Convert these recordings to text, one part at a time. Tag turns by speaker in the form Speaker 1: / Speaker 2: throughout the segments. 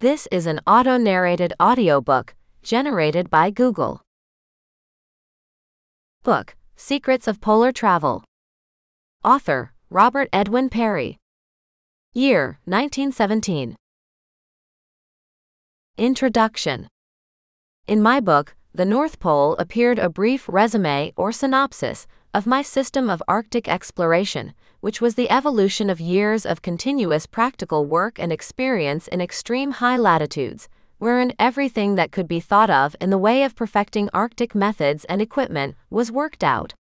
Speaker 1: This is an auto-narrated audiobook generated by Google. Book: Secrets of Polar Travel. Author: Robert Edwin Perry. Year: 1917. Introduction. In my book, The North Pole, appeared a brief resume or synopsis of my system of Arctic exploration, which was the evolution of years of continuous practical work and experience in extreme high latitudes, wherein everything that could be thought of in the way of perfecting Arctic methods and equipment was worked out.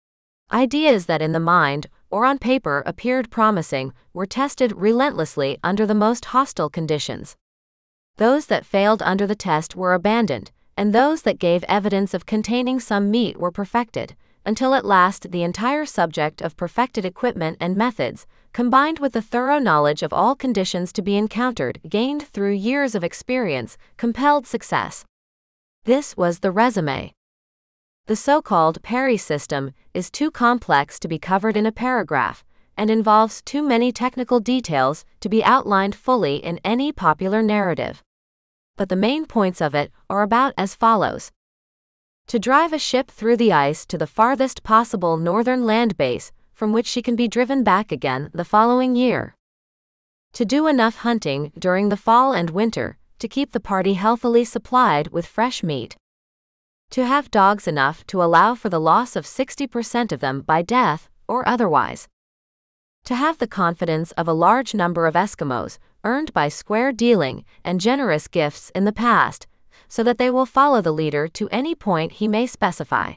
Speaker 1: Ideas that in the mind or on paper appeared promising were tested relentlessly under the most hostile conditions. Those that failed under the test were abandoned, and those that gave evidence of containing some meat were perfected, until at last the entire subject of perfected equipment and methods, combined with the thorough knowledge of all conditions to be encountered gained through years of experience, compelled success. This was the resume. The so-called Perry system is too complex to be covered in a paragraph, and involves too many technical details to be outlined fully in any popular narrative. But the main points of it are about as follows. To drive a ship through the ice to the farthest possible northern land base, from which she can be driven back again the following year. To do enough hunting during the fall and winter to keep the party healthily supplied with fresh meat. To have dogs enough to allow for the loss of 60% of them by death or otherwise. To have the confidence of a large number of Eskimos, earned by square dealing and generous gifts in the past, so that they will follow the leader to any point he may specify.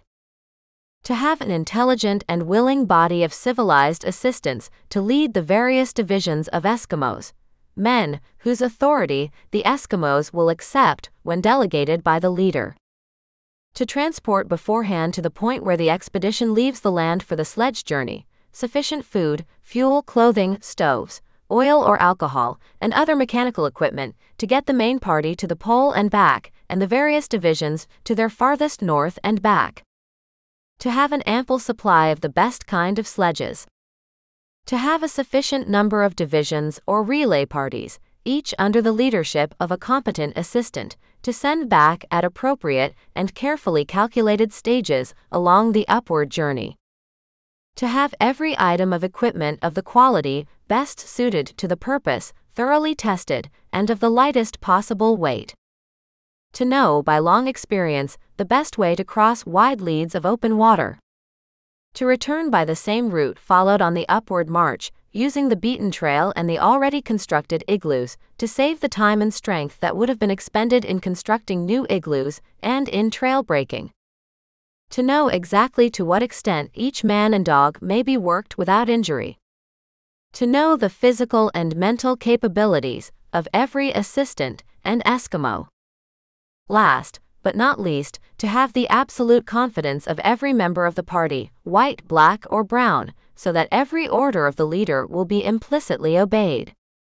Speaker 1: To have an intelligent and willing body of civilized assistants to lead the various divisions of Eskimos, men whose authority the Eskimos will accept when delegated by the leader. To transport beforehand to the point where the expedition leaves the land for the sledge journey, sufficient food, fuel, clothing, stoves, oil or alcohol, and other mechanical equipment to get the main party to the pole and back, and the various divisions to their farthest north and back. To have an ample supply of the best kind of sledges. To have a sufficient number of divisions or relay parties, each under the leadership of a competent assistant, to send back at appropriate and carefully calculated stages along the upward journey. To have every item of equipment of the quality best suited to the purpose thoroughly tested and of the lightest possible weight. To know by long experience the best way to cross wide leads of open water. To return by the same route followed on the upward march, using the beaten trail and the already constructed igloos, to save the time and strength that would have been expended in constructing new igloos and in trail breaking. To know exactly to what extent each man and dog may be worked without injury. To know the physical and mental capabilities of every assistant and Eskimo. Last, but not least, to have the absolute confidence of every member of the party, white, black, or brown, so that every order of the leader will be implicitly obeyed.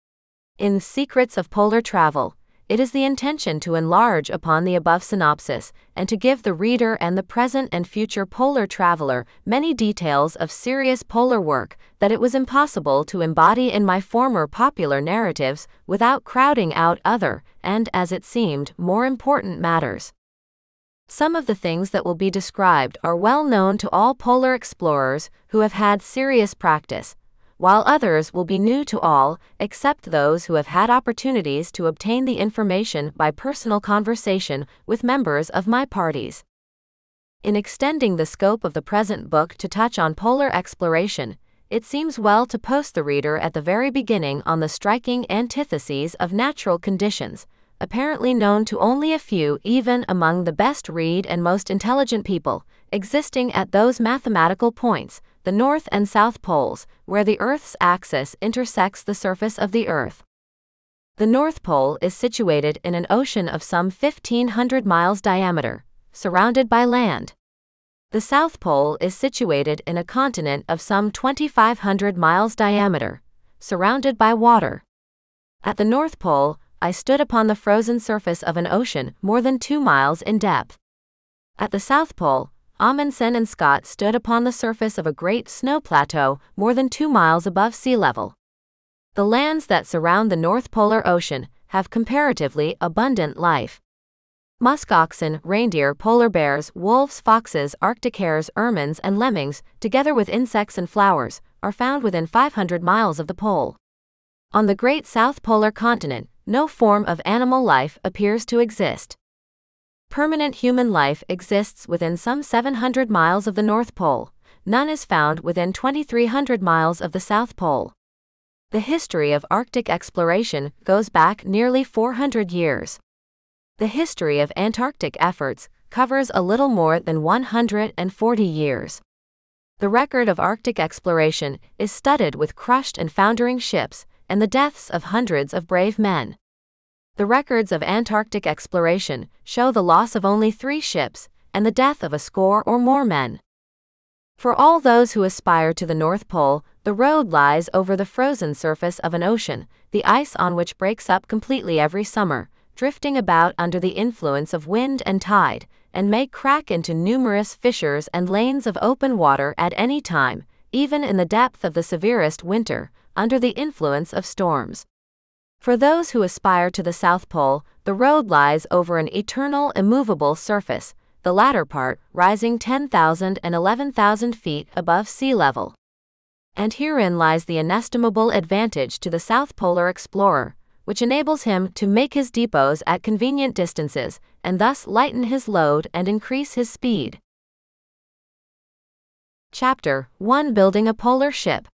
Speaker 1: In Secrets of Polar Travel, it is the intention to enlarge upon the above synopsis, and to give the reader and the present and future polar traveler many details of serious polar work that it was impossible to embody in my former popular narratives without crowding out other, and as it seemed, more important matters. Some of the things that will be described are well known to all polar explorers who have had serious practice, while others will be new to all, except those who have had opportunities to obtain the information by personal conversation with members of my parties. In extending the scope of the present book to touch on polar exploration, it seems well to post the reader at the very beginning on the striking antitheses of natural conditions, apparently known to only a few even among the best read and most intelligent people, existing at those mathematical points, the North and South Poles, where the Earth's axis intersects the surface of the Earth. The North Pole is situated in an ocean of some 1,500 miles diameter, surrounded by land. The South Pole is situated in a continent of some 2,500 miles diameter, surrounded by water. At the North Pole, I stood upon the frozen surface of an ocean more than 2 miles in depth. At the South Pole, Amundsen and Scott stood upon the surface of a great snow plateau more than 2 miles above sea level. The lands that surround the North Polar Ocean have comparatively abundant life. Musk oxen, reindeer, polar bears, wolves, foxes, Arctic hares, ermines, and lemmings, together with insects and flowers, are found within 500 miles of the pole. On the Great South Polar Continent, no form of animal life appears to exist. Permanent human life exists within some 700 miles of the North Pole. None is found within 2,300 miles of the South Pole. The history of Arctic exploration goes back nearly 400 years. The history of Antarctic efforts covers a little more than 140 years. The record of Arctic exploration is studded with crushed and foundering ships and the deaths of hundreds of brave men. The records of Antarctic exploration show the loss of only 3 ships and the death of a score or more men. For all those who aspire to the North Pole, the road lies over the frozen surface of an ocean, the ice on which breaks up completely every summer, drifting about under the influence of wind and tide, and may crack into numerous fissures and lanes of open water at any time, even in the depth of the severest winter, under the influence of storms. For those who aspire to the South Pole, the road lies over an eternal immovable surface, the latter part rising 10,000 and 11,000 feet above sea level. And herein lies the inestimable advantage to the South Polar explorer, which enables him to make his depots at convenient distances, and thus lighten his load and increase his speed. Chapter 1: Building a Polar Ship.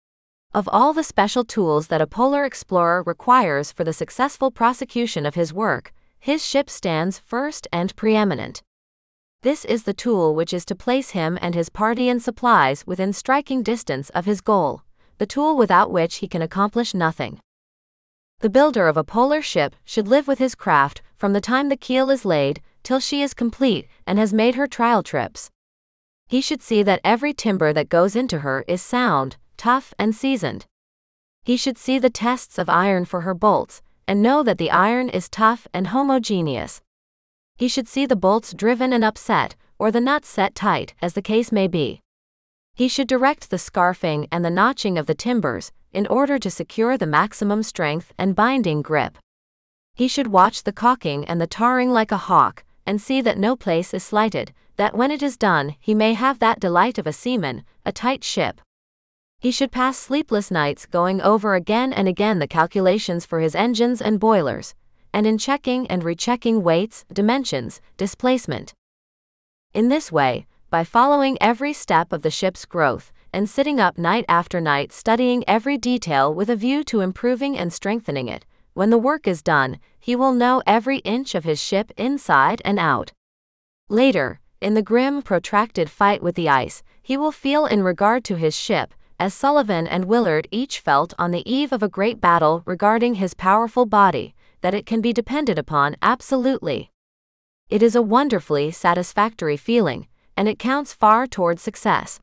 Speaker 1: Of all the special tools that a polar explorer requires for the successful prosecution of his work, his ship stands first and preeminent. This is the tool which is to place him and his party and supplies within striking distance of his goal, the tool without which he can accomplish nothing. The builder of a polar ship should live with his craft from the time the keel is laid till she is complete and has made her trial trips. He should see that every timber that goes into her is sound, tough, and seasoned. He should see the tests of iron for her bolts, and know that the iron is tough and homogeneous. He should see the bolts driven and upset, or the nuts set tight, as the case may be. He should direct the scarfing and the notching of the timbers, in order to secure the maximum strength and binding grip. He should watch the caulking and the tarring like a hawk, and see that no place is slighted, that when it is done he may have that delight of a seaman, a tight ship. He should pass sleepless nights going over again and again the calculations for his engines and boilers, and in checking and rechecking weights, dimensions, displacement. In this way, by following every step of the ship's growth, and sitting up night after night studying every detail with a view to improving and strengthening it, when the work is done, he will know every inch of his ship inside and out. Later, in the grim, protracted fight with the ice, he will feel in regard to his ship, as Sullivan and Willard each felt on the eve of a great battle regarding his powerful body, that it can be depended upon absolutely. It is a wonderfully satisfactory feeling, and it counts far toward success.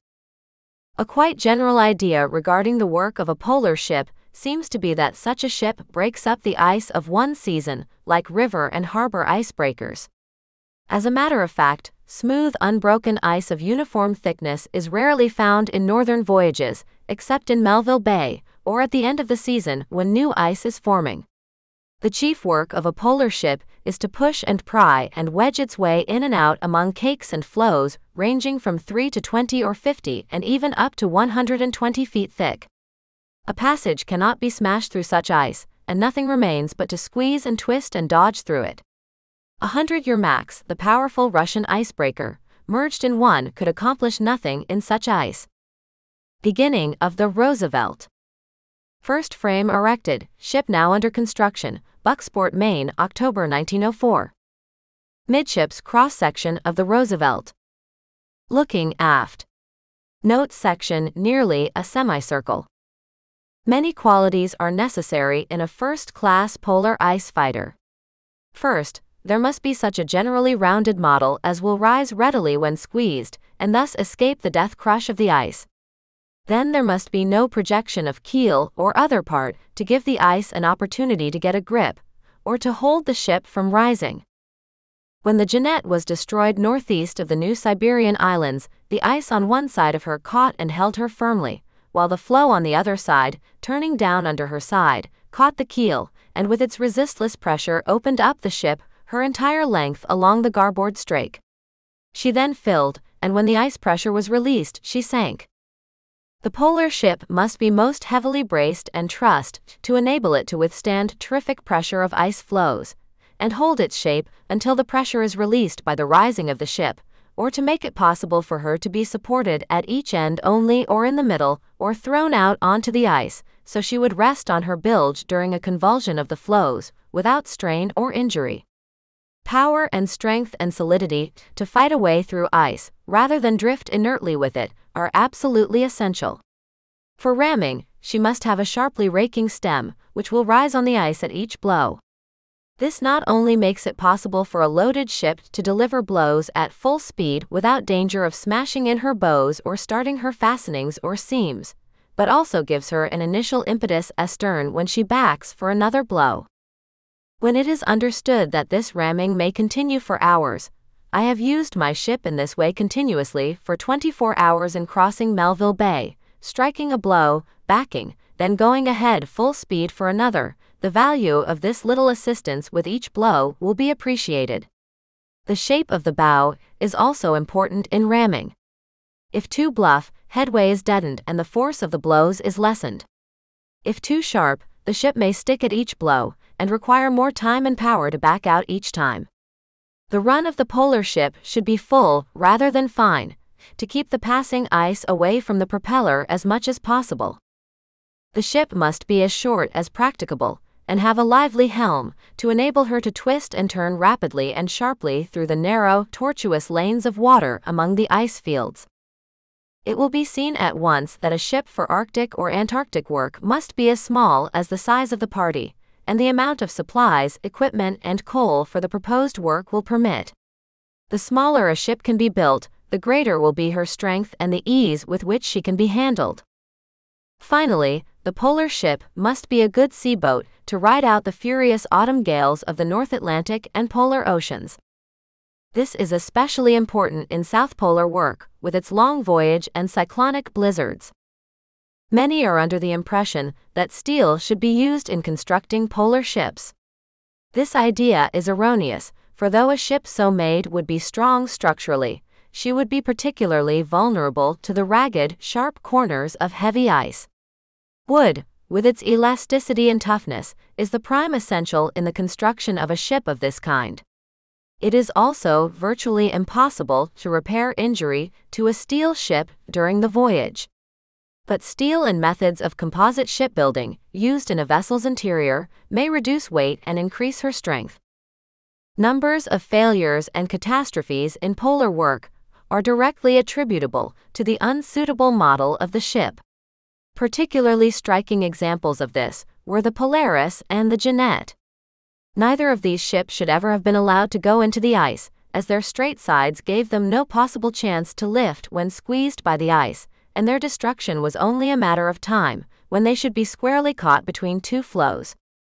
Speaker 1: A quite general idea regarding the work of a polar ship seems to be that such a ship breaks up the ice of one season, like river and harbor icebreakers. As a matter of fact, smooth, unbroken ice of uniform thickness is rarely found in northern voyages, except in Melville Bay, or at the end of the season when new ice is forming. The chief work of a polar ship is to push and pry and wedge its way in and out among cakes and floes ranging from 3 to 20 or 50 and even up to 120 feet thick. A passage cannot be smashed through such ice, and nothing remains but to squeeze and twist and dodge through it. 100-year Max, the powerful Russian icebreaker, merged in one, could accomplish nothing in such ice. Beginning of the Roosevelt. First frame erected, ship now under construction, Bucksport, Maine, October 1904. Midships cross-section of the Roosevelt. Looking aft. Notes section nearly a semicircle. Many qualities are necessary in a first-class polar ice fighter. First, there must be such a generally rounded model as will rise readily when squeezed, and thus escape the death crush of the ice. Then there must be no projection of keel or other part to give the ice an opportunity to get a grip, or to hold the ship from rising. When the Jeannette was destroyed northeast of the New Siberian Islands, the ice on one side of her caught and held her firmly, while the floe on the other side, turning down under her side, caught the keel, and with its resistless pressure opened up the ship her entire length along the garboard strake. She then filled, and when the ice pressure was released, she sank. The polar ship must be most heavily braced and trussed to enable it to withstand terrific pressure of ice flows, and hold its shape until the pressure is released by the rising of the ship, or to make it possible for her to be supported at each end only or in the middle, or thrown out onto the ice, so she would rest on her bilge during a convulsion of the flows, without strain or injury. Power and strength and solidity to fight a way through ice, rather than drift inertly with it, are absolutely essential. For ramming, she must have a sharply raking stem, which will rise on the ice at each blow. This not only makes it possible for a loaded ship to deliver blows at full speed without danger of smashing in her bows or starting her fastenings or seams, but also gives her an initial impetus astern when she backs for another blow. When it is understood that this ramming may continue for hours, I have used my ship in this way continuously for 24 hours in crossing Melville Bay, striking a blow, backing, then going ahead full speed for another. The value of this little assistance with each blow will be appreciated. The shape of the bow is also important in ramming. If too bluff, headway is deadened and the force of the blows is lessened. If too sharp, the ship may stick at each blow, and require more time and power to back out each time. The run of the polar ship should be full rather than fine, to keep the passing ice away from the propeller as much as possible. The ship must be as short as practicable, and have a lively helm, to enable her to twist and turn rapidly and sharply through the narrow, tortuous lanes of water among the ice fields. It will be seen at once that a ship for Arctic or Antarctic work must be as small as the size of the party, and the amount of supplies, equipment, and coal for the proposed work will permit. The smaller a ship can be built, the greater will be her strength and the ease with which she can be handled. Finally, the polar ship must be a good seaboat to ride out the furious autumn gales of the North Atlantic and polar oceans. This is especially important in South Polar work, with its long voyage and cyclonic blizzards. Many are under the impression that steel should be used in constructing polar ships. This idea is erroneous, for though a ship so made would be strong structurally, she would be particularly vulnerable to the ragged, sharp corners of heavy ice. Wood, with its elasticity and toughness, is the prime essential in the construction of a ship of this kind. It is also virtually impossible to repair injury to a steel ship during the voyage. But steel and methods of composite shipbuilding, used in a vessel's interior, may reduce weight and increase her strength. Numbers of failures and catastrophes in polar work are directly attributable to the unsuitable model of the ship. Particularly striking examples of this were the Polaris and the Jeannette. Neither of these ships should ever have been allowed to go into the ice, as their straight sides gave them no possible chance to lift when squeezed by the ice, and their destruction was only a matter of time, when they should be squarely caught between two floes.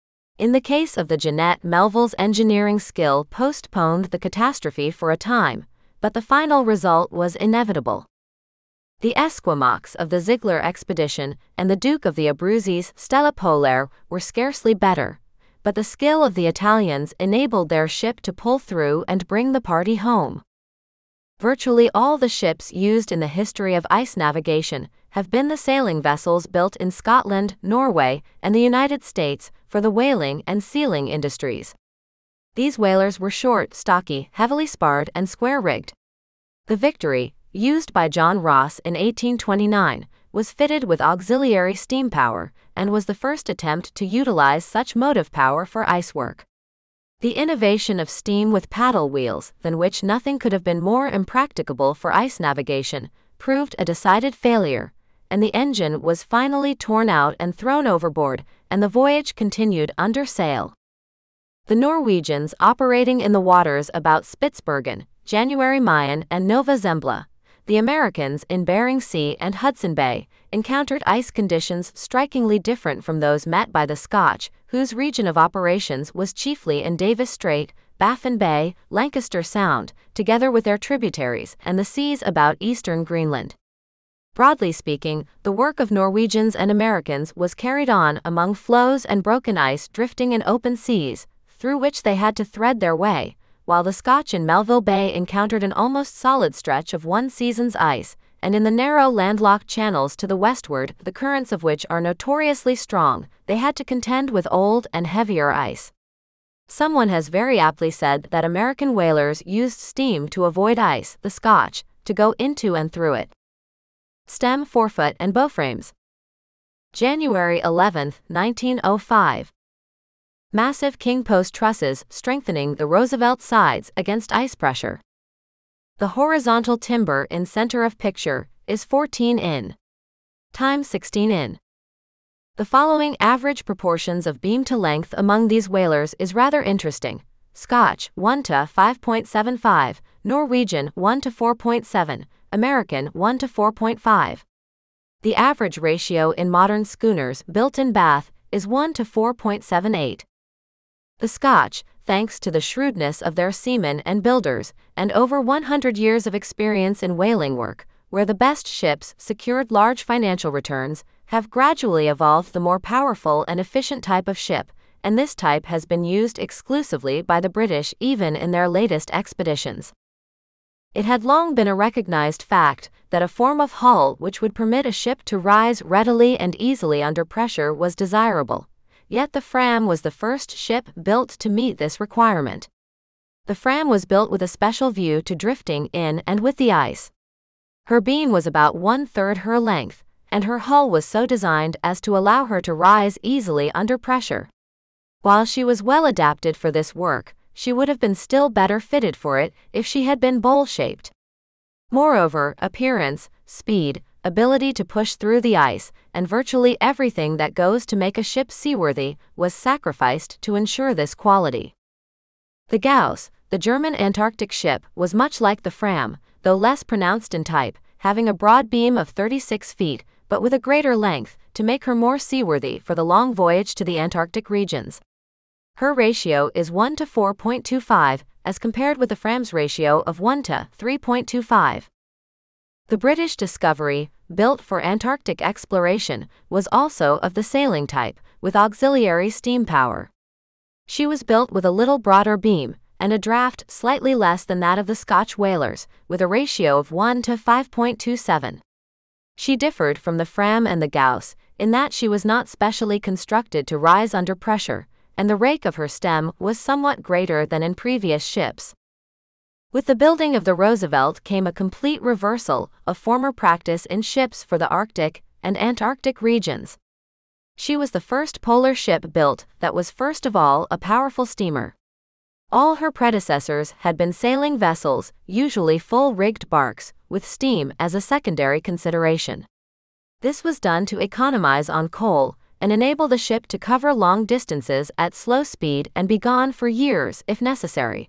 Speaker 1: In the case of the Jeannette, Melville's engineering skill postponed the catastrophe for a time, but the final result was inevitable. The Esquimaux of the Ziegler expedition and the Duke of the Abruzzi's Stella Polaire were scarcely better, but the skill of the Italians enabled their ship to pull through and bring the party home. Virtually all the ships used in the history of ice navigation have been the sailing vessels built in Scotland, Norway, and the United States for the whaling and sealing industries. These whalers were short, stocky, heavily sparred, and square-rigged. The Victory, used by John Ross in 1829, was fitted with auxiliary steam power, and was the first attempt to utilize such motive power for ice work. The innovation of steam with paddle wheels, than which nothing could have been more impracticable for ice navigation, proved a decided failure, and the engine was finally torn out and thrown overboard, and the voyage continued under sail. The Norwegians operating in the waters about Spitsbergen, January Mayen, and Nova Zembla, the Americans in Bering Sea and Hudson Bay, encountered ice conditions strikingly different from those met by the Scotch, whose region of operations was chiefly in Davis Strait, Baffin Bay, Lancaster Sound, together with their tributaries, and the seas about eastern Greenland. Broadly speaking, the work of Norwegians and Americans was carried on among floes and broken ice drifting in open seas, through which they had to thread their way, while the Scotch in Melville Bay encountered an almost solid stretch of one season's ice, and in the narrow landlocked channels to the westward, the currents of which are notoriously strong, they had to contend with old and heavier ice. Someone has very aptly said that American whalers used steam to avoid ice, the Scotch, to go into and through it. Stem, forefoot, and bowframes. January 11, 1905. Massive king post trusses strengthening the Roosevelt sides against ice pressure. The horizontal timber in center of picture is 14 in times 16 in. The following average proportions of beam to length among these whalers is rather interesting. Scotch 1 to 5.75, Norwegian 1 to 4.7, American 1 to 4.5. The average ratio in modern schooners built in Bath is 1 to 4.78. The Scotch, thanks to the shrewdness of their seamen and builders, and over 100 years of experience in whaling work, where the best ships secured large financial returns, have gradually evolved the more powerful and efficient type of ship, and this type has been used exclusively by the British even in their latest expeditions. It had long been a recognized fact that a form of hull which would permit a ship to rise readily and easily under pressure was desirable, yet the Fram was the first ship built to meet this requirement. The Fram was built with a special view to drifting in and with the ice. Her beam was about 1/3 her length, and her hull was so designed as to allow her to rise easily under pressure. While she was well adapted for this work, she would have been still better fitted for it if she had been bowl-shaped. Moreover, appearance, speed, ability to push through the ice, and virtually everything that goes to make a ship seaworthy was sacrificed to ensure this quality. The Gauss, the German Antarctic ship, was much like the Fram, though less pronounced in type, having a broad beam of 36 feet, but with a greater length, to make her more seaworthy for the long voyage to the Antarctic regions. Her ratio is 1 to 4.25, as compared with the Fram's ratio of 1 to 3.25. The British Discovery, built for Antarctic exploration, was also of the sailing type, with auxiliary steam power. She was built with a little broader beam, and a draft slightly less than that of the Scotch whalers, with a ratio of 1 to 5.27. She differed from the Fram and the Gauss, in that she was not specially constructed to rise under pressure, and the rake of her stem was somewhat greater than in previous ships. With the building of the Roosevelt came a complete reversal of former practice in ships for the Arctic and Antarctic regions. She was the first polar ship built that was first of all a powerful steamer. All her predecessors had been sailing vessels, usually full-rigged barks, with steam as a secondary consideration. This was done to economize on coal and enable the ship to cover long distances at slow speed and be gone for years if necessary.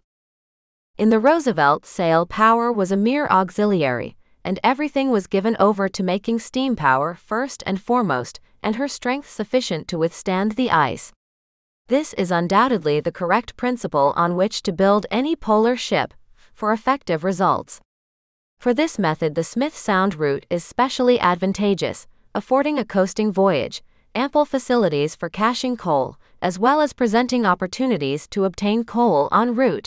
Speaker 1: In the Roosevelt, sail power was a mere auxiliary, and everything was given over to making steam power first and foremost, and her strength sufficient to withstand the ice. This is undoubtedly the correct principle on which to build any polar ship for effective results. For this method, the Smith Sound route is specially advantageous, affording a coasting voyage, ample facilities for caching coal, as well as presenting opportunities to obtain coal en route.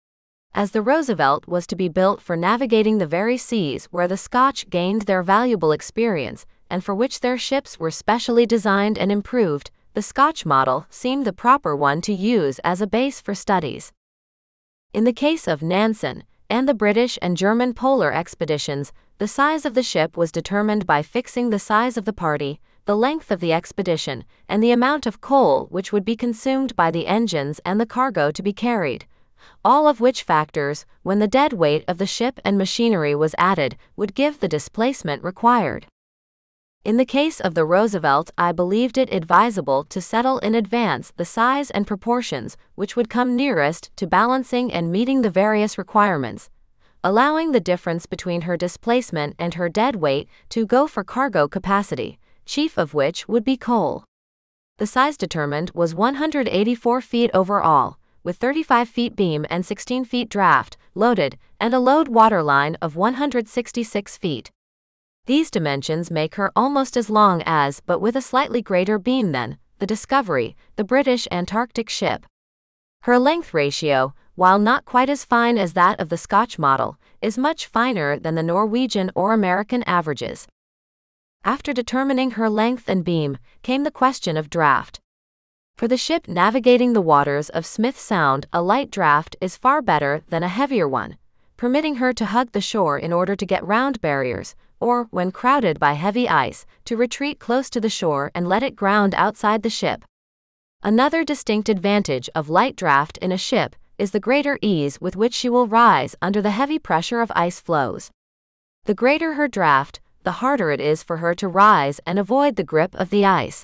Speaker 1: As the Roosevelt was to be built for navigating the very seas where the Scotch gained their valuable experience, and for which their ships were specially designed and improved, the Scotch model seemed the proper one to use as a base for studies. In the case of Nansen and the British and German polar expeditions, the size of the ship was determined by fixing the size of the party, the length of the expedition, and the amount of coal which would be consumed by the engines and the cargo to be carried, all of which factors, when the dead weight of the ship and machinery was added, would give the displacement required. In the case of the Roosevelt, I believed it advisable to settle in advance the size and proportions which would come nearest to balancing and meeting the various requirements, allowing the difference between her displacement and her dead weight to go for cargo capacity, chief of which would be coal. The size determined was 184 feet overall, with 35 feet beam and 16 feet draft, loaded, and a load waterline of 166 feet. These dimensions make her almost as long as, but with a slightly greater beam than, the Discovery, the British Antarctic ship. Her length ratio, while not quite as fine as that of the Scotch model, is much finer than the Norwegian or American averages. After determining her length and beam, came the question of draft. For the ship navigating the waters of Smith Sound, a light draft is far better than a heavier one, permitting her to hug the shore in order to get round barriers, or, when crowded by heavy ice, to retreat close to the shore and let it ground outside the ship. Another distinct advantage of light draft in a ship is the greater ease with which she will rise under the heavy pressure of ice floes. The greater her draft, the harder it is for her to rise and avoid the grip of the ice.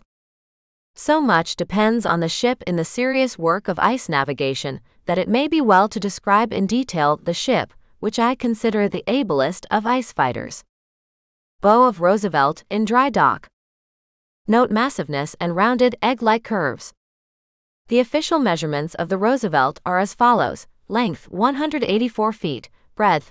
Speaker 1: So much depends on the ship in the serious work of ice navigation that it may be well to describe in detail the ship, which I consider the ablest of ice fighters. Bow of Roosevelt in dry dock. Note massiveness and rounded egg-like curves. The official measurements of the Roosevelt are as follows: length 184 feet, breadth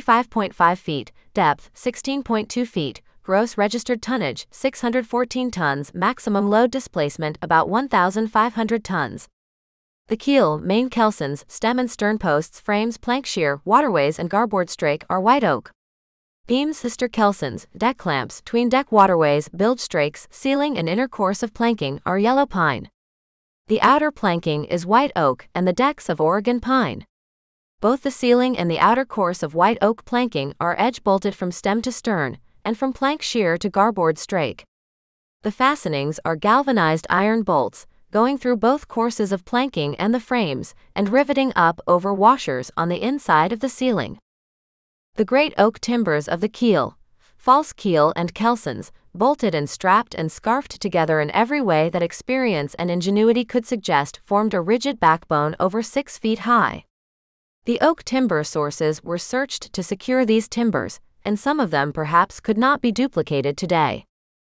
Speaker 1: 35.5 feet, depth 16.2 feet, gross registered tonnage 614 tons, maximum load displacement about 1,500 tons. The keel, main kelsons, stem and stern posts, frames, plank shear, waterways and garboard strake are white oak. Beams, sister kelsons, deck clamps, tween deck waterways, bilge strakes, ceiling and inner course of planking are yellow pine. The outer planking is white oak and the decks of Oregon pine. Both the ceiling and the outer course of white oak planking are edge bolted from stem to stern, and from plank shear to garboard strake. The fastenings are galvanized iron bolts, going through both courses of planking and the frames, and riveting up over washers on the inside of the ceiling. The great oak timbers of the keel, false keel and kelsons, bolted and strapped and scarfed together in every way that experience and ingenuity could suggest, formed a rigid backbone over 6 feet high. The oak timber sources were searched to secure these timbers, and some of them perhaps could not be duplicated today.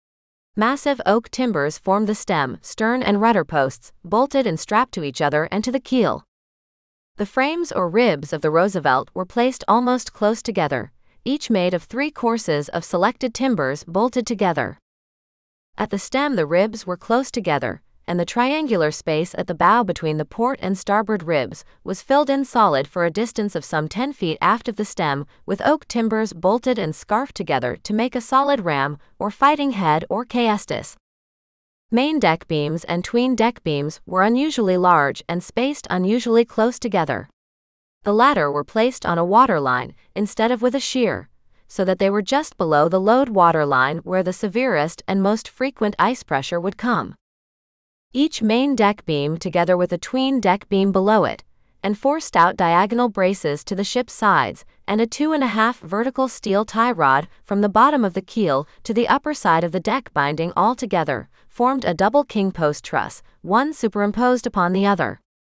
Speaker 1: Massive oak timbers form the stem, stern and rudder posts, bolted and strapped to each other and to the keel. The frames or ribs of the Roosevelt were placed almost close together, each made of 3 courses of selected timbers bolted together. At the stem the ribs were close together, and the triangular space at the bow between the port and starboard ribs was filled in solid for a distance of some 10 feet aft of the stem with oak timbers bolted and scarfed together to make a solid ram, or fighting head or caestus. Main deck beams and tween deck beams were unusually large and spaced unusually close together. The latter were placed on a waterline, instead of with a sheer, so that they were just below the load waterline where the severest and most frequent ice pressure would come. Each main deck beam together with a tween deck beam below it, and 4 stout diagonal braces to the ship's sides, and a 2.5 vertical steel tie rod from the bottom of the keel to the upper side of the deck binding all together, formed a double king post truss, one superimposed upon the other.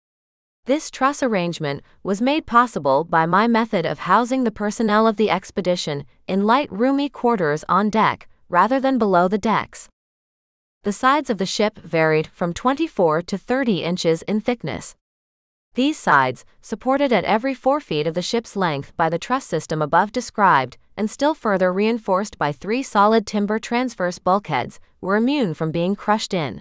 Speaker 1: This truss arrangement was made possible by my method of housing the personnel of the expedition in light roomy quarters on deck, rather than below the decks. The sides of the ship varied from 24 to 30 inches in thickness. These sides, supported at every 4 feet of the ship's length by the truss system above described, and still further reinforced by 3 solid timber transverse bulkheads, were immune from being crushed in.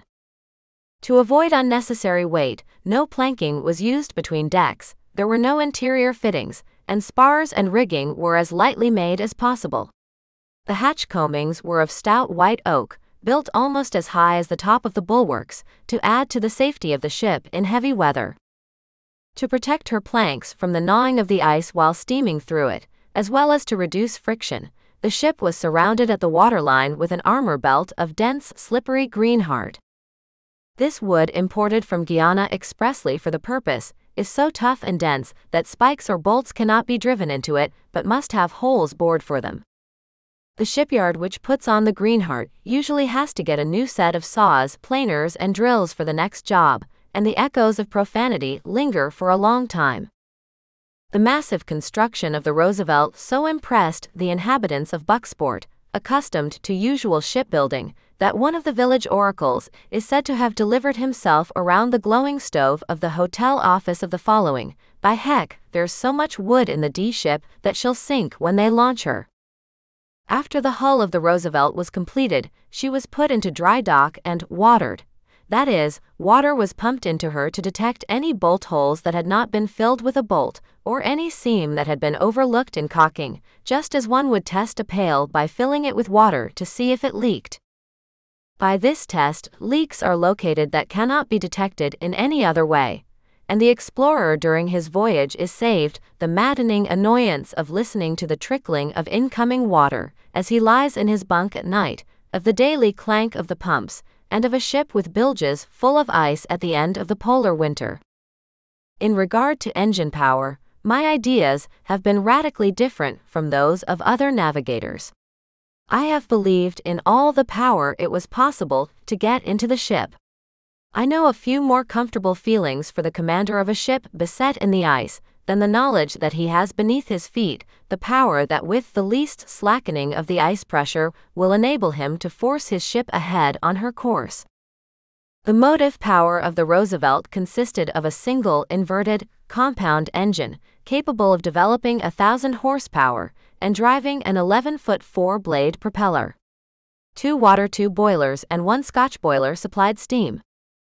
Speaker 1: To avoid unnecessary weight, no planking was used between decks, there were no interior fittings, and spars and rigging were as lightly made as possible. The hatch combings were of stout white oak, built almost as high as the top of the bulwarks, to add to the safety of the ship in heavy weather. To protect her planks from the gnawing of the ice while steaming through it, as well as to reduce friction, the ship was surrounded at the waterline with an armor belt of dense, slippery greenheart. This wood, imported from Guyana expressly for the purpose, is so tough and dense that spikes or bolts cannot be driven into it, but must have holes bored for them. The shipyard which puts on the greenheart usually has to get a new set of saws, planers, and drills for the next job, and the echoes of profanity linger for a long time. The massive construction of the Roosevelt so impressed the inhabitants of Bucksport, accustomed to usual shipbuilding, that one of the village oracles is said to have delivered himself around the glowing stove of the hotel office of the following: "By heck, there's so much wood in the D ship that she'll sink when they launch her." After the hull of the Roosevelt was completed, she was put into dry dock and watered. That is, water was pumped into her to detect any bolt holes that had not been filled with a bolt, or any seam that had been overlooked in caulking, just as one would test a pail by filling it with water to see if it leaked. By this test, leaks are located that cannot be detected in any other way, and the explorer during his voyage is saved the maddening annoyance of listening to the trickling of incoming water as he lies in his bunk at night, of the daily clank of the pumps, and of a ship with bilges full of ice at the end of the polar winter. In regard to engine power, my ideas have been radically different from those of other navigators. I have believed in all the power it was possible to get into the ship. I know a few more comfortable feelings for the commander of a ship beset in the ice than the knowledge that he has beneath his feet the power that with the least slackening of the ice pressure will enable him to force his ship ahead on her course. The motive power of the Roosevelt consisted of a single inverted, compound engine, capable of developing 1,000 horsepower, and driving an 11-foot 4-blade propeller. 2 water tube boilers and 1 Scotch boiler supplied steam.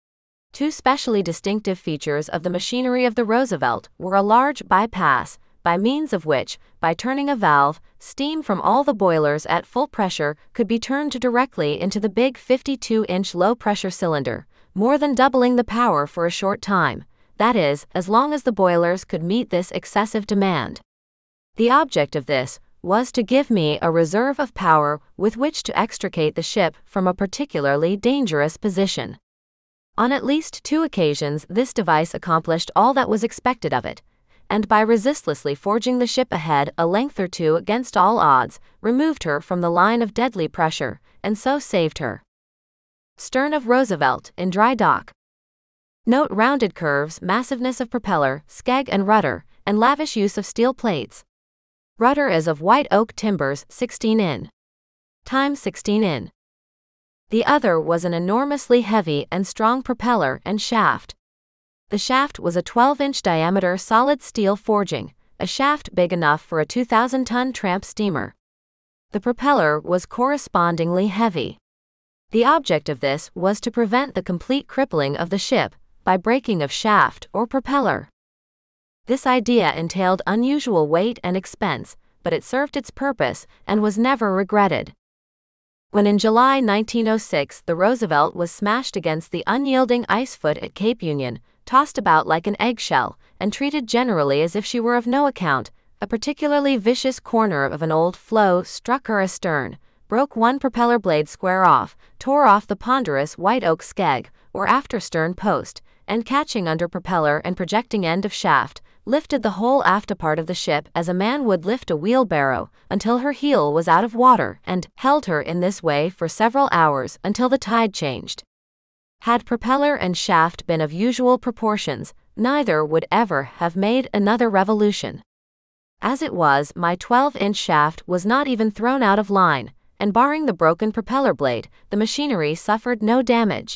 Speaker 1: 2 specially distinctive features of the machinery of the Roosevelt were a large bypass, by means of which, by turning a valve, steam from all the boilers at full pressure could be turned directly into the big 52-inch low-pressure cylinder, more than doubling the power for a short time, that is, as long as the boilers could meet this excessive demand. The object of this was to give me a reserve of power with which to extricate the ship from a particularly dangerous position. On at least 2 occasions this device accomplished all that was expected of it, and by resistlessly forging the ship ahead a length or two against all odds, removed her from the line of deadly pressure, and so saved her. Stern of Roosevelt, in dry dock. Note rounded curves, massiveness of propeller, skeg and rudder, and lavish use of steel plates. Rudder is of white oak timbers 16 in. Time 16 in. The other was an enormously heavy and strong propeller and shaft. The shaft was a 12-inch diameter solid steel forging, a shaft big enough for a 2,000-ton tramp steamer. The propeller was correspondingly heavy. The object of this was to prevent the complete crippling of the ship by breaking of shaft or propeller. This idea entailed unusual weight and expense, but it served its purpose and was never regretted. When in July 1906 the Roosevelt was smashed against the unyielding ice foot at Cape Union, tossed about like an eggshell, and treated generally as if she were of no account, a particularly vicious corner of an old floe struck her astern, broke 1 propeller blade square off, tore off the ponderous white oak skeg, or after stern post, and catching under propeller and projecting end of shaft, lifted the whole aftapart of the ship as a man would lift a wheelbarrow, until her heel was out of water, and held her in this way for several hours until the tide changed. Had propeller and shaft been of usual proportions, neither would ever have made another revolution. As it was, my 12-inch shaft was not even thrown out of line, and barring the broken propeller blade, the machinery suffered no damage.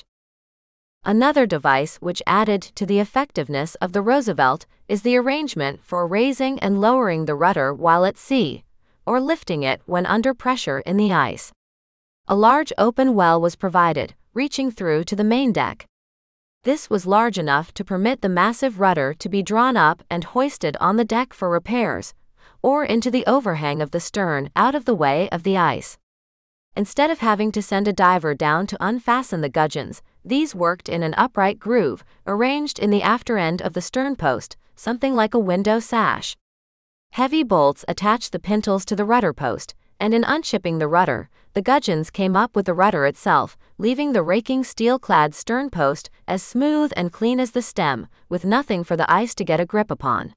Speaker 1: Another device which added to the effectiveness of the Roosevelt is the arrangement for raising and lowering the rudder while at sea, or lifting it when under pressure in the ice. A large open well was provided, reaching through to the main deck. This was large enough to permit the massive rudder to be drawn up and hoisted on the deck for repairs, or into the overhang of the stern out of the way of the ice. Instead of having to send a diver down to unfasten the gudgeons, these worked in an upright groove, arranged in the after end of the sternpost, something like a window sash. Heavy bolts attached the pintles to the rudder post, and in unshipping the rudder, the gudgeons came up with the rudder itself, leaving the raking steel-clad sternpost as smooth and clean as the stem, with nothing for the ice to get a grip upon.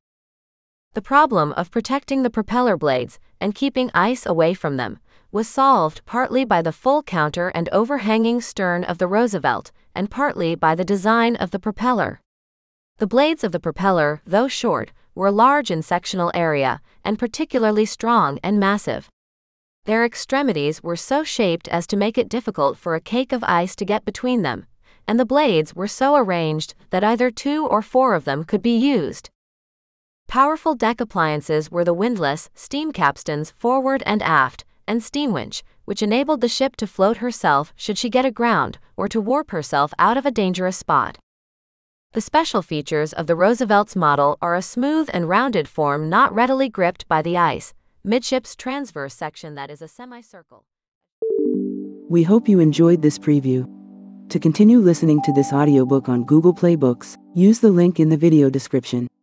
Speaker 1: The problem of protecting the propeller blades, and keeping ice away from them, was solved partly by the full counter and overhanging stern of the Roosevelt, and partly by the design of the propeller. The blades of the propeller, though short, were large in sectional area, and particularly strong and massive. Their extremities were so shaped as to make it difficult for a cake of ice to get between them, and the blades were so arranged that either 2 or 4 of them could be used. Powerful deck appliances were the windlass, steam capstans forward and aft, and steam winch, which enabled the ship to float herself should she get aground, or to warp herself out of a dangerous spot. The special features of the Roosevelt's model are a smooth and rounded form not readily gripped by the ice, midship's transverse section that is a semicircle.
Speaker 2: We hope you enjoyed this preview. To continue listening to this audiobook on Google Play Books, use the link in the video description.